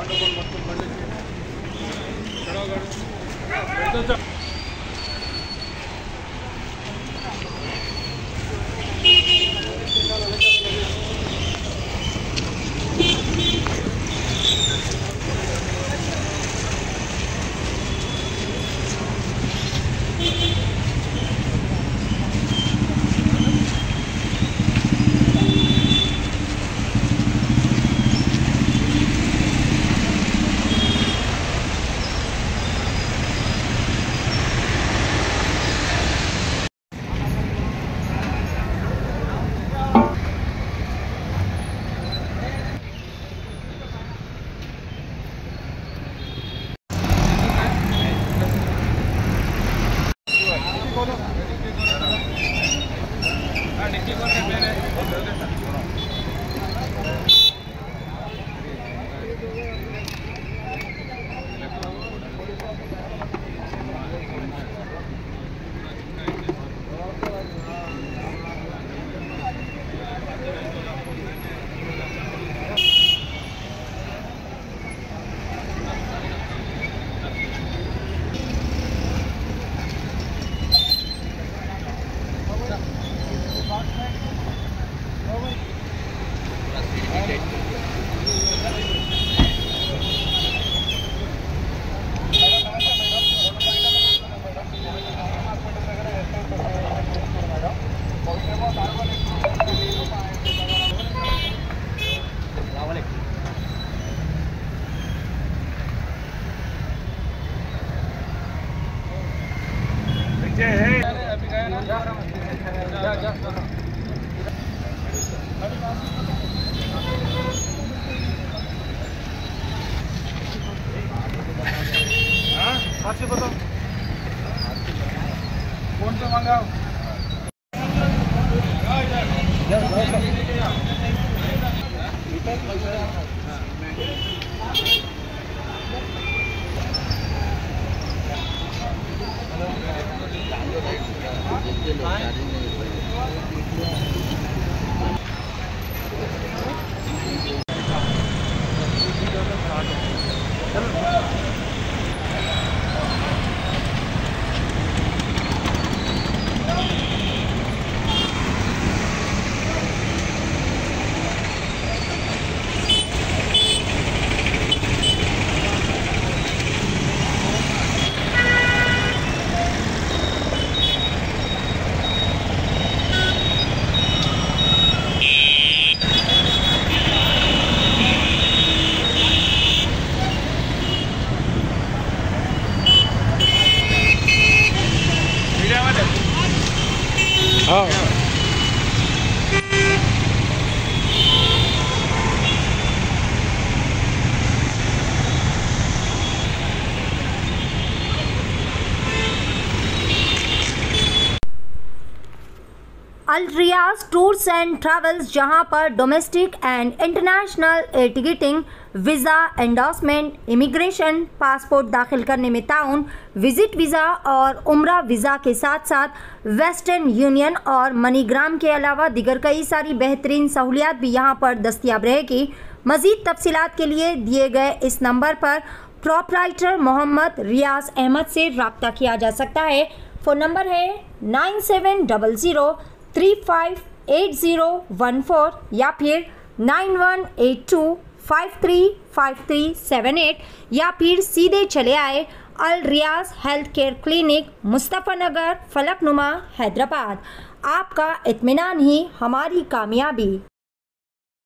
आपसे बताओ कौन से मंगाओ Al Riyaz tours and travels, जहां पर domestic and international air ticketing, visa endorsement, immigration, passport दाखिल करने में ताउन, विजिट वीज़ा और उम्रा वीज़ा के साथ साथ वेस्टर्न यूनियन और मनीग्राम के अलावा दीगर कई सारी बेहतरीन सहूलियात भी यहां पर दस्तियाब रहेगी। मज़ीद तफसीलात के लिए दिए गए इस नंबर पर प्रोपराइटर मोहम्मद रियाज अहमद से रब्ता किया जा सकता है। फ़ोन नंबर है 9700358014 या फिर 9182535378 या फिर सीधे चले आए Al Riyaz health care clinic, Mustafa Nagar, Falaknuma, Hyderabad. आपका इत्मीनान ही हमारी कामयाबी।